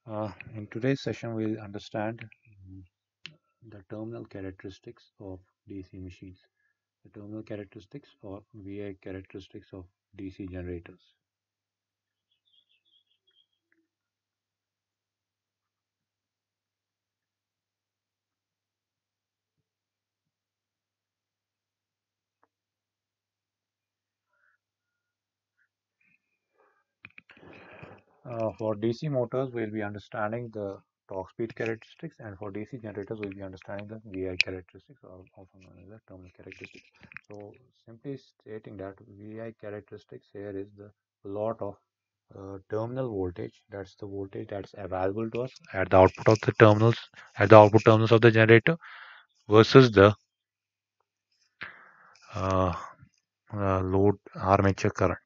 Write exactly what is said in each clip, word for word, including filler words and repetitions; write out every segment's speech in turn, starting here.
Uh, in today's session, we'll understand mm, the terminal characteristics of D C machines, the terminal characteristics or V I characteristics of D C generators. Uh, for D C motors, we'll be understanding the torque speed characteristics, and for D C generators, we'll be understanding the V I characteristics, or also known as the terminal characteristics. So, simply stating that V I characteristics here is the plot of uh, terminal voltage. That's the voltage that's available to us at the output of the terminals, at the output terminals of the generator, versus the uh, uh, load armature current.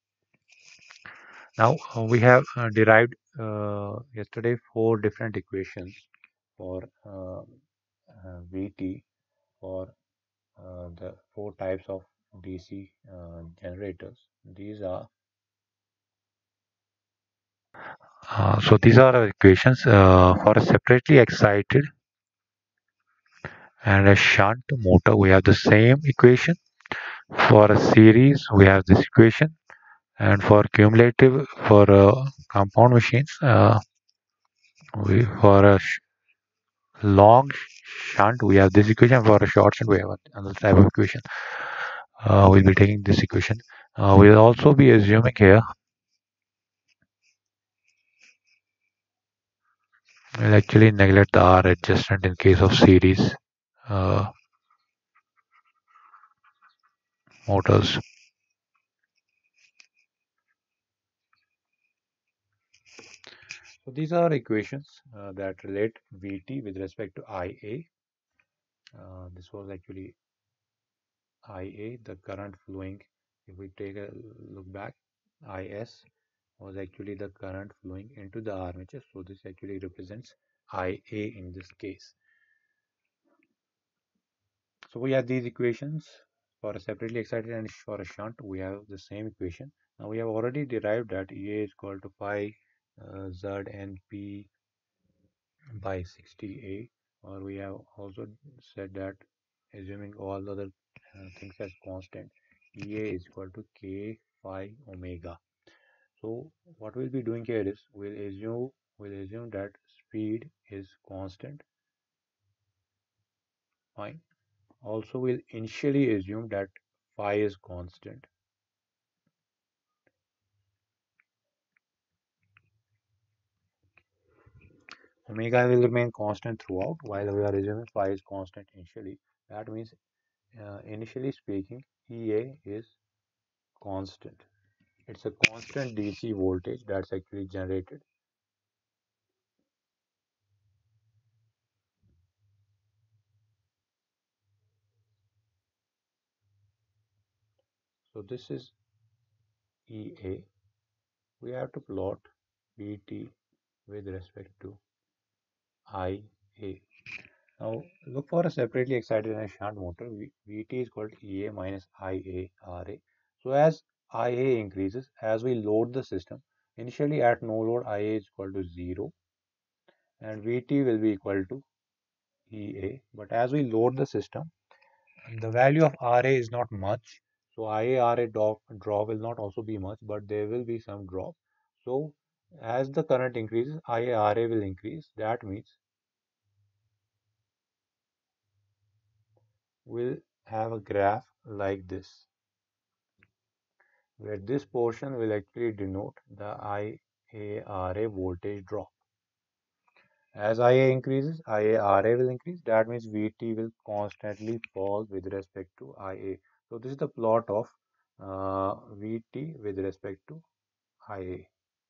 Now uh, we have uh, derived uh, yesterday four different equations for uh, uh, V T for uh, the four types of D C uh, generators. These are uh, so these are our equations uh, for a separately excited and a shunt motor. We have the same equation. For a series, we have this equation, and for cumulative, for uh, compound machines, uh, we for a sh- long shunt, we have this equation. For a short shunt, we have another type of equation. Uh, we'll be taking this equation. Uh, we'll also be assuming here. We'll actually neglect the R adjustment in case of series uh, motors. So these are equations uh, that relate V T with respect to I A. Uh, this was actually I A, the current flowing. If we take a look back, I S was actually the current flowing into the armature. So this actually represents I A in this case. So we have these equations for a separately excited and for a shunt. We have the same equation. Now we have already derived that E A is equal to phi uh, Z N P by sixty A, or we have also said that assuming all other uh, things as constant, E A is equal to K phi omega. So what we'll be doing here is we'll assume we'll assume that speed is constant. Fine. Also, we'll initially assume that phi is constant. Omega will remain constant throughout while we are assuming phi is constant initially. That means uh, initially speaking, E A is constant. It's a constant D C voltage that's actually generated. So this is E A. We have to plot V T with respect to I A. Now look for a separately excited and shunt motor. V T is called E A minus I A R A. So as I A increases, as we load the system, initially at no load I A is equal to zero and V T will be equal to E A. But as we load the system, the value of R A is not much. So I A R A drop, drop will not also be much, but there will be some drop. So as the current increases, I A R A will increase. That means we'll have a graph like this, where this portion will actually denote the I A R A voltage drop. As I A increases, I A R A will increase. That means V T will constantly fall with respect to I A. So this is the plot of uh, V T with respect to I A.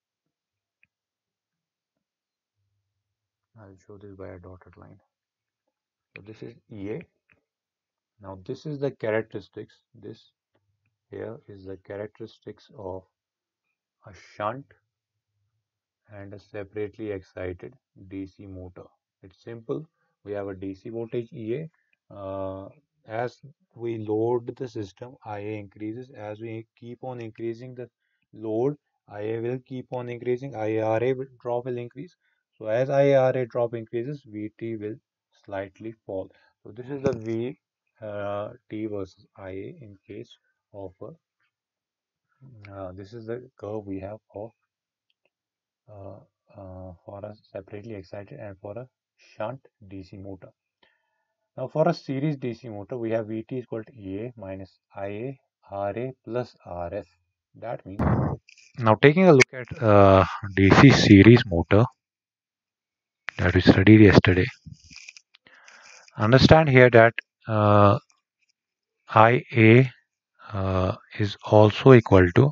I'll show this by a dotted line. So this is E A. Now this is the characteristics. This here is the characteristics of a shunt and a separately excited D C motor. It's simple. We have a D C voltage E A. Uh, as we load the system, I A increases. As we keep on increasing the load, I A will keep on increasing. I A R A drop will increase. So as I A R A drop increases, V T will slightly fall. So this is the V uh, T versus I A in case of a, uh, this is the curve we have of uh, uh, for a separately excited and for a shunt D C motor. Now for a series D C motor, we have V T is equal to E A minus I A R A plus R F. That means, now taking a look at uh, D C series motor that we studied yesterday, understand here that uh, I A uh, is also equal to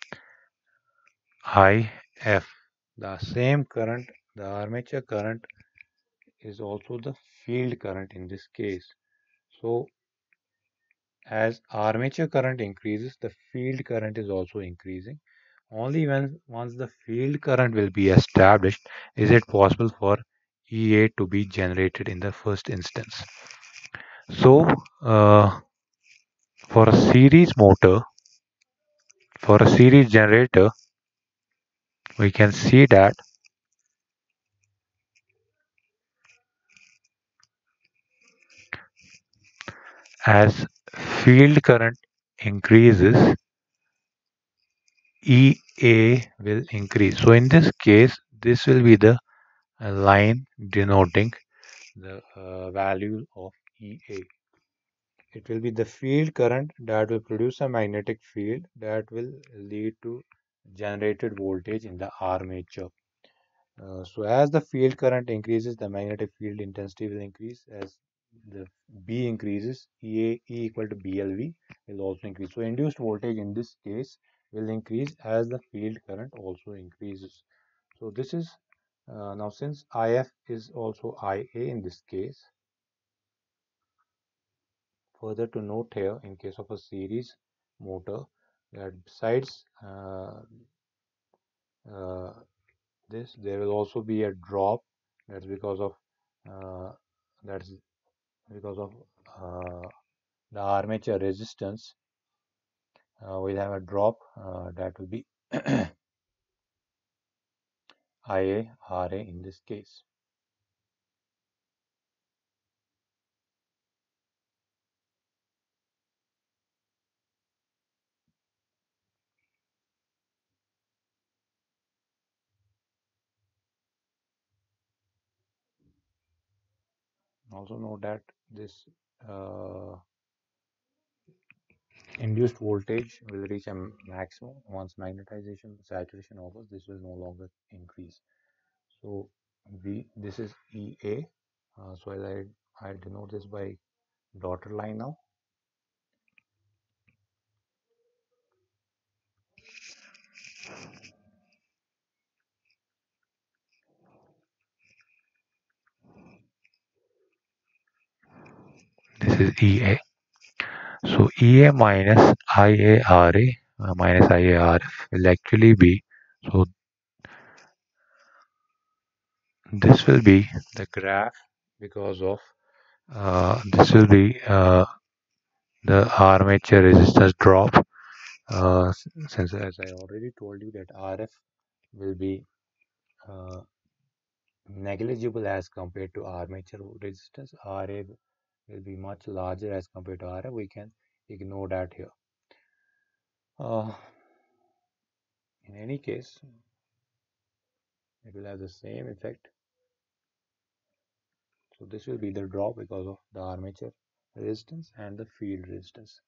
I F. The same current, the armature current is also the field current in this case. So as armature current increases, the field current is also increasing. Only when once the field current will be established is it possible for E A to be generated in the first instance. So uh, for a series motor, for a series generator, we can see that as field current increases, E A will increase. So in this case, this will be the uh, line denoting the uh, value of E A. It will be the field current that will produce a magnetic field that will lead to generated voltage in the armature. Uh, so as the field current increases, the magnetic field intensity will increase. As the B increases, E A E equal to B L V will also increase. So induced voltage in this case will increase as the field current also increases. So this is uh, now since I F is also I A in this case. Further to note here, in case of a series motor, that besides uh, uh, this, there will also be a drop. That's because of uh, that's because of uh, the armature resistance. Uh, we'll have a drop uh, that will be I A R A in this case. Also note that this uh, induced voltage will reach a maximum once magnetization saturation occurs. This will no longer increase. So V, this is E A. Uh, so I I denote this by dotted line now. This is E A. So E A minus I A R A uh, minus I A R F will actually be, so this will be the graph because of uh, this will be uh, the armature resistance drop, uh, since as I already told you that R F will be uh, negligible as compared to armature resistance. R A will be much larger as compared to R F. We can ignore that here. Uh, in any case, it will have the same effect. So this will be the drop because of the armature resistance and the field resistance.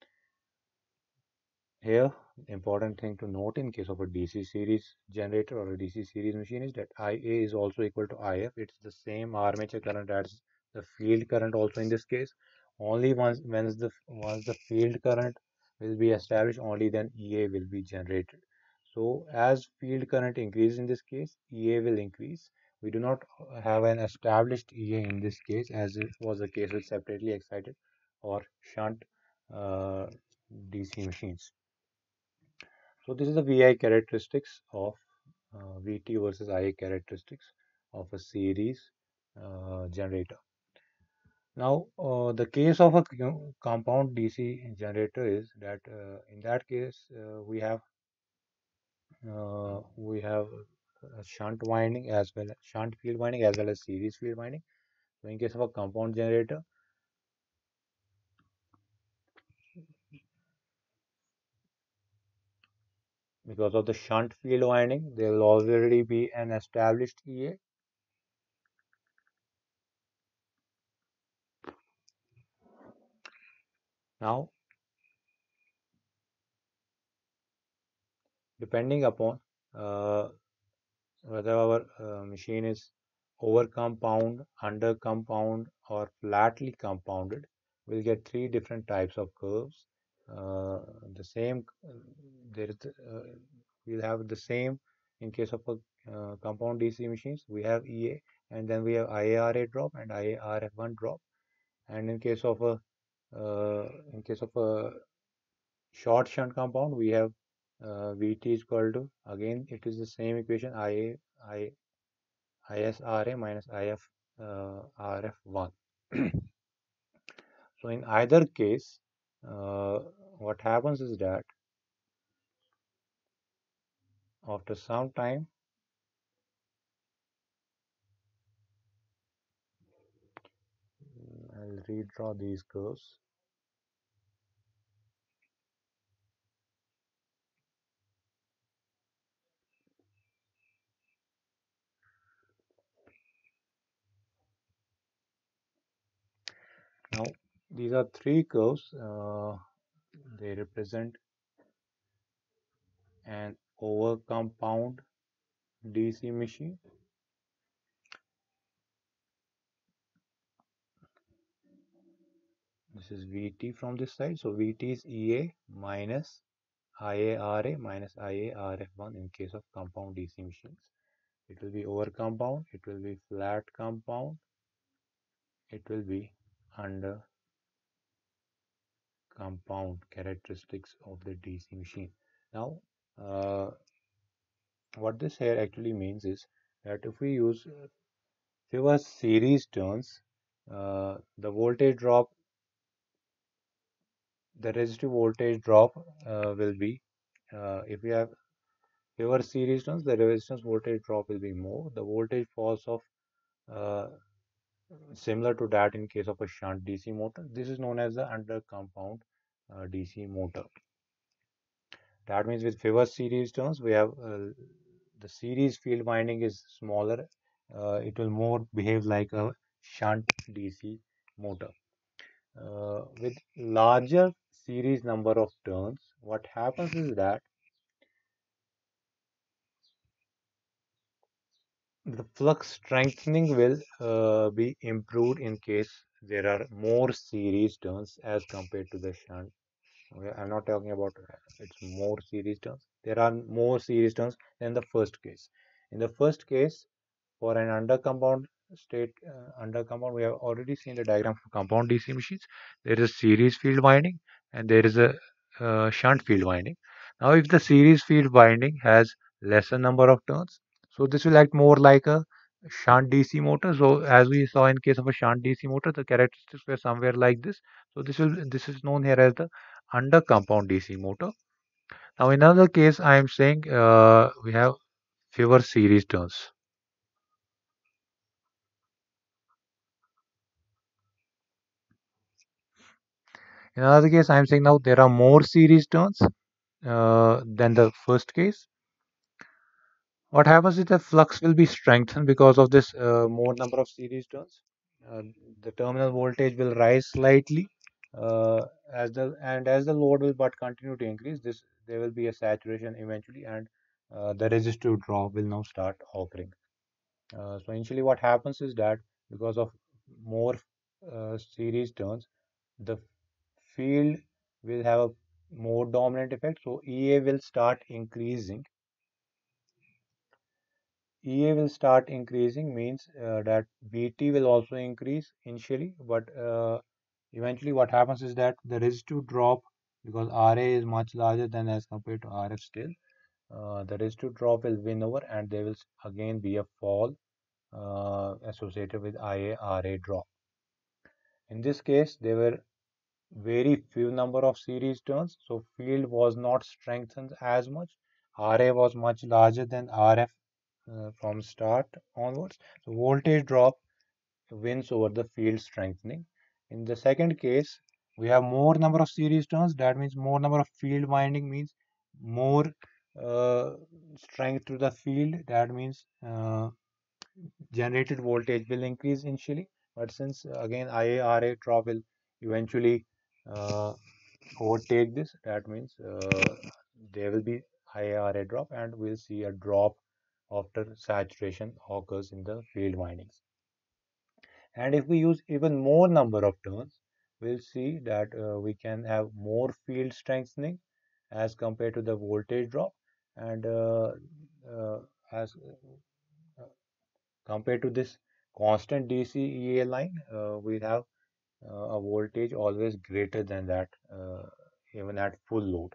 Here, the important thing to note in case of a D C series generator or a D C series machine is that I A is also equal to I F. It's the same armature current as the field current also in this case. Only once once the once the field current will be established, only then E A will be generated. So as field current increases in this case, E A will increase. We do not have an established E A in this case, as it was the case with separately excited or shunt uh, D C machines. So this is the V I characteristics of uh, V T versus I A characteristics of a series uh, generator. Now, uh, the case of a compound D C generator is that uh, in that case uh, we have uh, we have uh, shunt winding as well as shunt field winding as well as series field winding. So in case of a compound generator, because of the shunt field winding, there will already be an established E A. Now, depending upon uh, whether our uh, machine is over compound, under compound, or flatly compounded, we'll get three different types of curves. Uh, the same, there is, uh, we'll have the same in case of a uh, compound D C machines. We have E A, and then we have I A R A drop and I A R F one drop. And in case of a uh, in case of a short shunt compound, we have uh, V T is equal to, again it is the same equation, I A I I S R A minus I F uh, R F one. So in either case, uh, what happens is that after some time, I'll redraw these curves. Now these are three curves. Uh, they represent an over compound D C machine. This is V T from this side. So V T is E A minus I A R A minus I A R F one in case of compound D C machines. It will be over compound, it will be flat compound, it will be under compound characteristics of the D C machine. Now, uh, what this here actually means is that if we use uh, fewer series turns, uh, the voltage drop, the resistive voltage drop uh, will be, uh, if we have fewer series turns, the resistance voltage drop will be more. The voltage falls off uh, similar to that in case of a shunt D C motor. This is known as the under compound uh, D C motor. That means with fewer series turns, we have uh, the series field winding is smaller. Uh, it will more behave like a shunt D C motor. Uh, with larger series number of turns, what happens is that the flux strengthening will uh, be improved in case there are more series turns as compared to the shunt. Okay, I'm not talking about uh, it's more series turns. There are more series turns than the first case. In the first case, for an under compound state, uh, under compound, we have already seen the diagram for compound D C machines. There is a series field winding and there is a uh, shunt field winding. Now, if the series field winding has lesser number of turns, so this will act more like a shunt D C motor. So, as we saw in case of a shunt D C motor, the characteristics were somewhere like this. So, this will this is known here as the under compound D C motor. Now, in another case, I am saying uh, we have fewer series turns. In another case, I am saying now there are more series turns uh, than the first case. What happens is the flux will be strengthened because of this uh, more number of series turns. Uh, the terminal voltage will rise slightly uh, as the and as the load will but continue to increase. This there will be a saturation eventually, and uh, the resistive drop will now start occurring. Uh, so initially, what happens is that because of more uh, series turns, the field will have a more dominant effect. So E A will start increasing. E A will start increasing means uh, that V T will also increase initially, but uh, eventually what happens is that the resistive drop, because R A is much larger than as compared to R F still, uh, the resistive drop will win over and there will again be a fall uh, associated with I A R A drop. In this case, there were very few number of series turns, so field was not strengthened as much. R A was much larger than R F uh, from start onwards. So voltage drop wins over the field strengthening. In the second case, we have more number of series turns. That means more number of field winding means more uh, strength to the field. That means uh, generated voltage will increase initially. But since uh, again I A R A drop will eventually uh, overtake this, that means uh, there will be I A R A drop and we'll see a drop after saturation occurs in the field windings. And if we use even more number of turns, we'll see that uh, we can have more field strengthening as compared to the voltage drop. And uh, uh, as uh, compared to this constant D C E A line, uh, we have uh, a voltage always greater than that, uh, even at full load.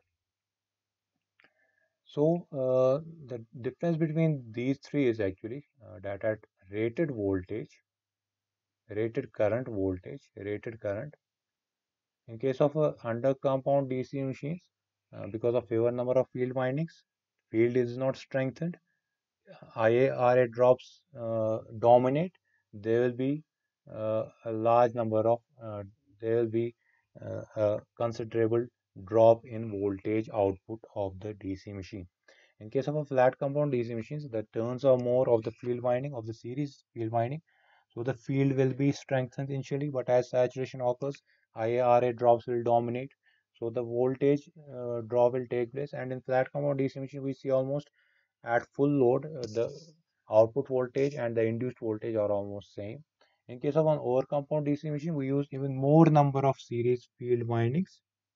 So uh, the difference between these three is actually uh, that at rated voltage, rated current voltage, rated current, in case of uh, under compound D C machines, uh, because of fewer number of field windings, field is not strengthened. I A R A drops uh, dominate. There will be uh, a large number of uh, there will be uh, a considerable drop in voltage output of the D C machine. In case of a flat compound D C machines, the turns are more of the field winding of the series field winding. So the field will be strengthened initially, but as saturation occurs, I A R A drops will dominate. So the voltage uh, drop will take place. And in flat compound D C machine, we see almost at full load, uh, the output voltage and the induced voltage are almost same. In case of an over compound D C machine, we use even more number of series field windings,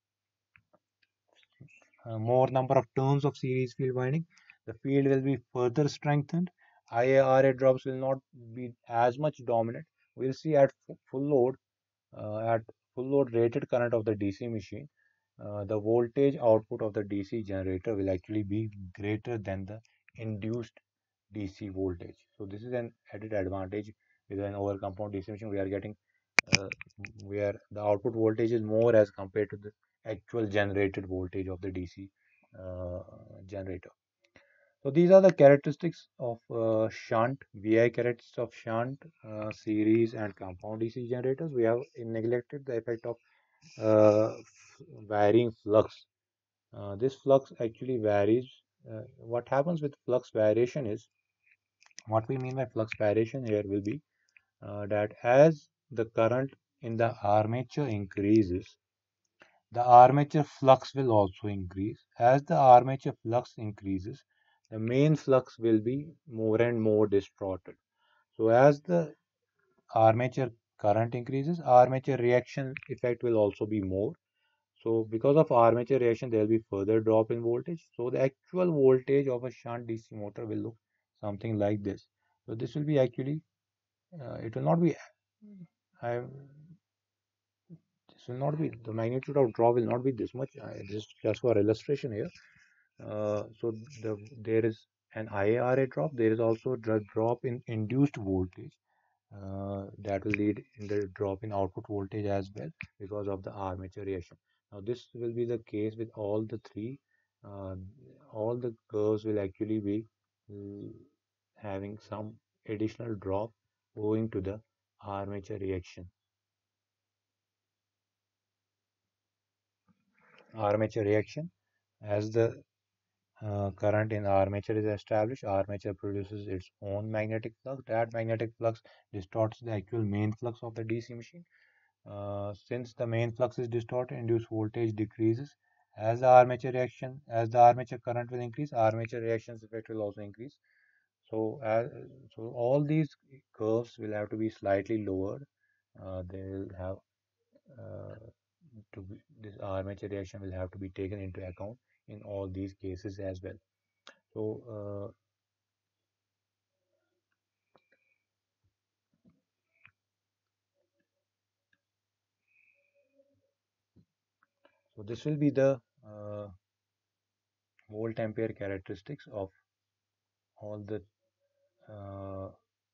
uh, more number of turns of series field winding. The field will be further strengthened. I A R A drops will not be as much dominant. We'll see at full load, uh, at full load rated current of the D C machine, uh, the voltage output of the D C generator will actually be greater than the induced D C voltage. So this is an added advantage with an over compound D C machine. We are getting uh, where the output voltage is more as compared to the actual generated voltage of the D C uh, generator. So these are the characteristics of uh, shunt, V I characteristics of shunt, uh, series and compound D C generators. We have neglected the effect of uh, varying flux. Uh, this flux actually varies. Uh, what happens with flux variation is, what we mean by flux variation here will be uh, that as the current in the armature increases, the armature flux will also increase. As the armature flux increases, the main flux will be more and more distorted. So as the armature current increases, armature reaction effect will also be more. So because of armature reaction, there will be further drop in voltage. So the actual voltage of a shunt D C motor will look something like this. So this will be actually, uh, it will not be, I, this will not be, the magnitude of drop will not be this much. I, this just for illustration here. Uh, so the there is an I A R A drop. There is also a drop in induced voltage. Uh, that will lead in the drop in output voltage as well because of the armature reaction. Now this will be the case with all the three. Uh, all the curves will actually be uh, having some additional drop owing to the armature reaction. Armature reaction, as the uh, current in armature is established, armature produces its own magnetic flux. That magnetic flux distorts the actual main flux of the D C machine. Uh, since the main flux is distorted, induced voltage decreases. As the armature reaction, as the armature current will increase, armature reactions effect will also increase. So, as, so all these curves will have to be slightly lowered. Uh, they will have uh, to be, this armature reaction will have to be taken into account in all these cases as well. So, uh, so this will be the uh, volt ampere characteristics of all the uh,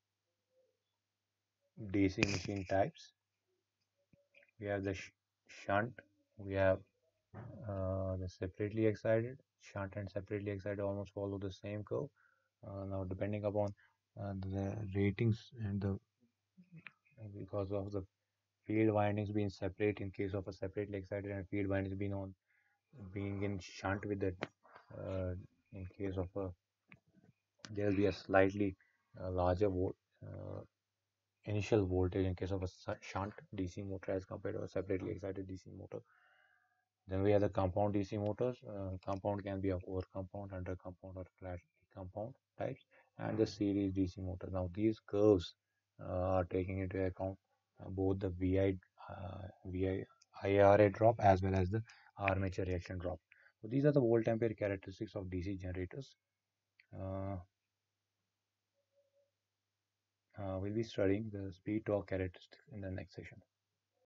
D C machine types. We have the sh shunt, we have uh, the separately excited. Shunt and separately excited almost follow the same curve. Uh, now, depending upon uh, the ratings and the because of the field windings being separate in case of a separately excited and field windings being on being in shunt with it. Uh, in case of a there will be a slightly uh, larger volt, uh, initial voltage in case of a shunt D C motor as compared to a separately excited D C motor. Then we have the compound D C motors. Uh, compound can be of over compound, under compound, or flat compound types, and the series D C motor. Now these curves uh, are taking into account uh, both the V I, uh, V I I R A drop as well as the armature reaction drop. So these are the volt ampere characteristics of D C generators. Uh, uh, we'll be studying the speed torque characteristics in the next session.